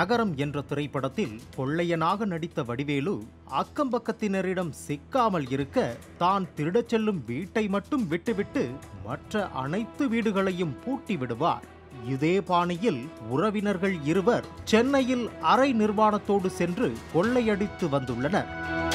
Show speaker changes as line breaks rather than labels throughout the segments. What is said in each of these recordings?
நகரம் என்ற திரைப்படத்தில் கொள்ளையனாக நடித்த வடிவேலு அக்கம்பக்கத்தினரிடம் சிக்காமல் இருக்க தான் திருடச் செல்லும் வீட்டை மட்டும் விட்டுவிட்டு மற்ற அனைத்து வீடுகளையும் பூட்டி விடுவார். இதே பாணியில் உறவினர்கள் இருவர் சென்னையில் அரை நிர்வாணத்தோடு சென்று கொள்ளையடித்து வந்துள்ளனர்.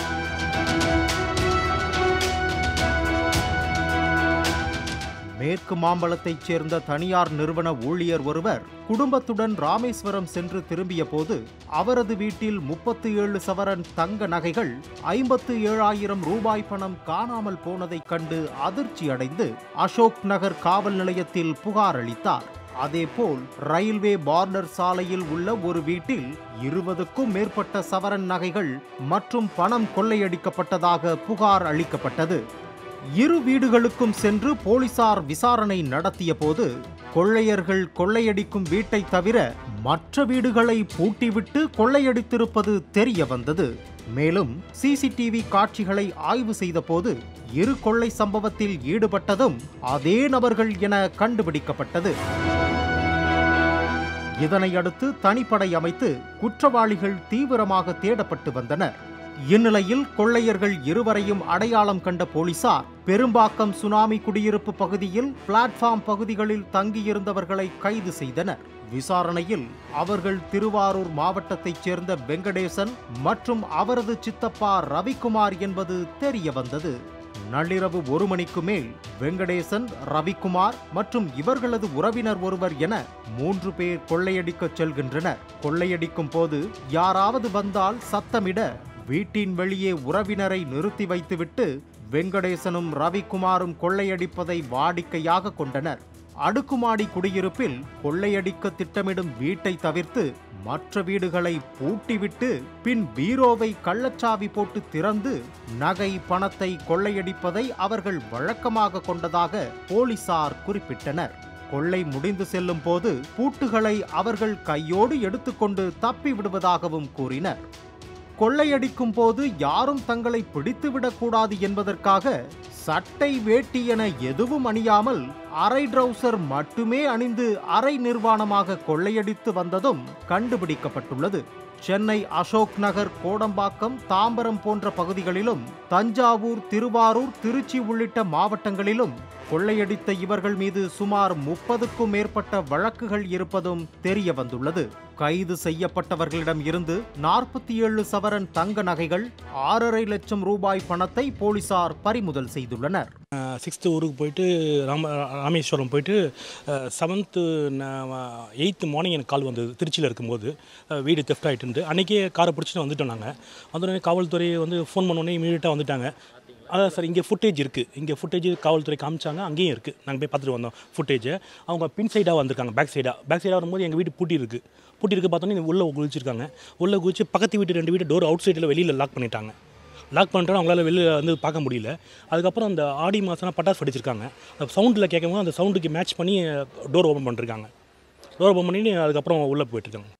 மேற்கு மாம்பலத்தைச் சேர்ந்த தனியார் நிறுவன ஊழியர் ஒருவர் குடும்பத்துடன் ராமேஸ்வரம் சென்று திரும்பிய போது அவரது வீட்டில் 37 சவரன் தங்க நகைகள் 57,000 ரூபாய் பணம் காணாமல் போனதைக் கண்டு அதிர்ச்சி அடைந்து அசோக் நகர் காவல் நிலையத்தில் புகார் அளித்தார். அதேபோல் ரயில்வே பார்டர் சாலையில் உள்ள ஒரு வீட்டில் 20க்கும் மேற்பட்ட சவரன் நகைகள் மற்றும் பணம் கொள்ளையடிக்கப்பட்டதாக புகார் அளிக்கப்பட்டது. இரு வீடுகளுக்கும் சென்று போலீசார் விசாரணை நடத்திய போது கொள்ளையர்கள் கொள்ளையடிக்கும் வீட்டை தவிர மற்ற வீடுகளை பூட்டிவிட்டு கொள்ளையடித்திருப்பது தெரிய வந்தது. மேலும் CCTV காட்சிகளை ஆய்வு செய்த போது இரு கொள்ளை சம்பவத்தில் ஈடுபட்டதும் அதே நபர்கள் என கண்டுபிடிக்கப்பட்டது. இதனையடுத்து தனிப்படை அமைத்து குற்றவாளிகள் தீவிரமாக தேடப்பட்டு வந்தனர். இந்நிலையில் கொள்ளையர்கள் இருவரையும் அடையாளம் கண்ட போலீசார் பெரும்பாக்கம் சுனாமி குடியிருப்பு பகுதியில் பிளாட்ஃபார்ம் பகுதிகளில் தங்கியிருந்தவர்களை கைது செய்தனர். விசாரணையில் அவர்கள் திருவாரூர் மாவட்டத்தைச் சேர்ந்த வெங்கடேசன் மற்றும் அவரது சித்தப்பா ரவிக்குமார் என்பது தெரிய வந்தது. நள்ளிரவு 1 மணிக்கு மேல் வெங்கடேசன், ரவிக்குமார் மற்றும் இவர்களது உறவினர் ஒருவர் என 3 பேர் கொள்ளையடிக்க செல்கின்றனர். கொள்ளையடிக்கும் போது யாராவது வந்தால் சத்தமிட வீட்டின் வெளியே உறவினரை நிறுத்தி வைத்துவிட்டு வெங்கடேசனும் ரவிக்குமாரும் கொள்ளையடிப்பதை வாடிக்கையாக கொண்டனர். அடுக்குமாடி குடியிருப்பில் கொள்ளையடிக்க திட்டமிடும் வீட்டை தவிர்த்து மற்ற வீடுகளை பூட்டிவிட்டு பின் பீரோவை கள்ளச்சாவி போட்டு திறந்து நகை பணத்தை கொள்ளையடிப்பதை அவர்கள் வழக்கமாக கொண்டதாக போலீசார் குறிப்பிட்டனர். கொள்ளை முடிந்து செல்லும் போது பூட்டுகளை அவர்கள் கையோடு எடுத்துக்கொண்டு தப்பி விடுவதாகவும் கூறினர். கொள்ளையடிக்கும் போது யாரும் தங்களை பிடித்துவிடக்கூடாது என்பதற்காக சட்டை வேட்டி என எதுவும் அணியாமல் அரை ட்ரவுசர் மட்டுமே அணிந்து அரை நிர்வாணமாக கொள்ளையடித்து வந்ததும் கண்டுபிடிக்கப்பட்டுள்ளது. சென்னை அசோக் நகர், கோடம்பாக்கம், தாம்பரம் போன்ற பகுதிகளிலும் தஞ்சாவூர், திருவாரூர், திருச்சி உள்ளிட்ட மாவட்டங்களிலும் கொள்ளையடித்த இவர்கள் மீது சுமார் 30க்கும் மேற்பட்ட வழக்குகள் இருப்பதும் தெரிய வந்துள்ளது. கைது செய்யப்பட்டவர்களிடம் இருந்து 47 சவரன் தங்க நகைகள், 6.5 லட்சம் ரூபாய் பணத்தை போலீசார் பறிமுதல் செய்துள்ளனர்.
6th ஊருக்கு போயிட்டு ராமேஸ்வரம் போயிட்டு 7th 8th மார்னிங் எனக்கு கால் வந்தது. திருச்சியில் இருக்கும்போது வீடு தெஃப்ட் ஆகிட்டு அன்றைக்கே காரை பிடிச்சிட்டு வந்துட்டோம். நாங்கள் அதோடனே காவல்துறை ஃபோன் பண்ணோன்னே இமீடியட்டாக வந்துட்டாங்க. அதான் சார், இங்கே ஃபுட்டேஜ் இருக்குது, இங்கே ஃபுட்டேஜ் காவல்துறை காமிச்சாங்க, அங்கேயும் இருக்குது. நாங்கள் போய் பார்த்துட்டு வந்தோம் ஃபுட்டேஜை. அவங்க பின் சைடாக வந்திருக்காங்க, பேக் சைடாக வரும்போது எங்கள் வீட்டு பூட்டி இருக்குது பார்த்தோன்னே உள்ளே குளிச்சிருக்காங்க. உள்ளே குளிச்சு பக்கத்து வீட்டு 2 வீட்டு டோர் அவுட் சைடில் வெளியில் லாக் பண்ணிட்டாங்க. அவங்களால வெளியில் பார்க்க முடியல. அதுக்கப்புறம் அந்த ஆடி மாதம்னா பட்டாசு படிச்சிருக்காங்க. அந்த சவுண்டில் கேட்கும்போது அந்த சவுண்டுக்கு மேட்ச் பண்ணி டோர் ஓப்பன் பண்ணிருக்காங்க. டோர் ஓப்பன் பண்ணி அதுக்கப்புறம் உள்ளே போயிட்டுருக்காங்க.